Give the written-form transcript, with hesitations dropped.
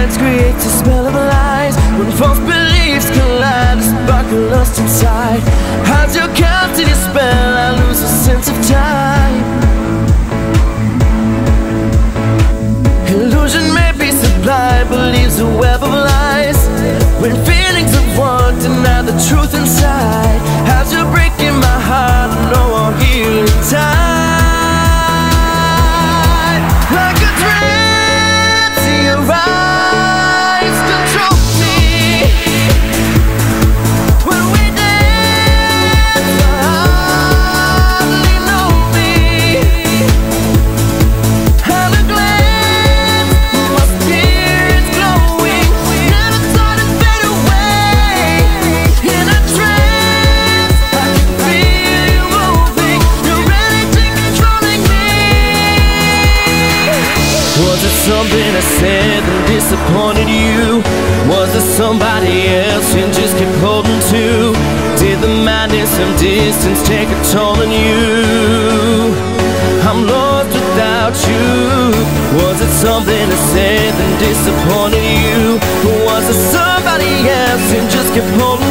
minds creates a spell of lies. When false beliefs collide, a spark of lust inside. How's your count to your spell? I lose a sense of time. Illusion may be sublime, but leaves a web of lies. When feelings of one deny the truth inside. How's you breaking my heart? I know I'll heal in time. Like a trance in your eyes control me. When we dance, I hardly know me. At a glance, my spirit's glowing. Never thought it'd fade away. In a trance, I can feel you moving. Your energy controlling me. Was it something I said that disappointed you? Was it somebody else you just kept holding to? Did the madness of distance take a toll on you? I'm lost without you. Was it something I said that disappointed you? Or was it somebody else you just kept holding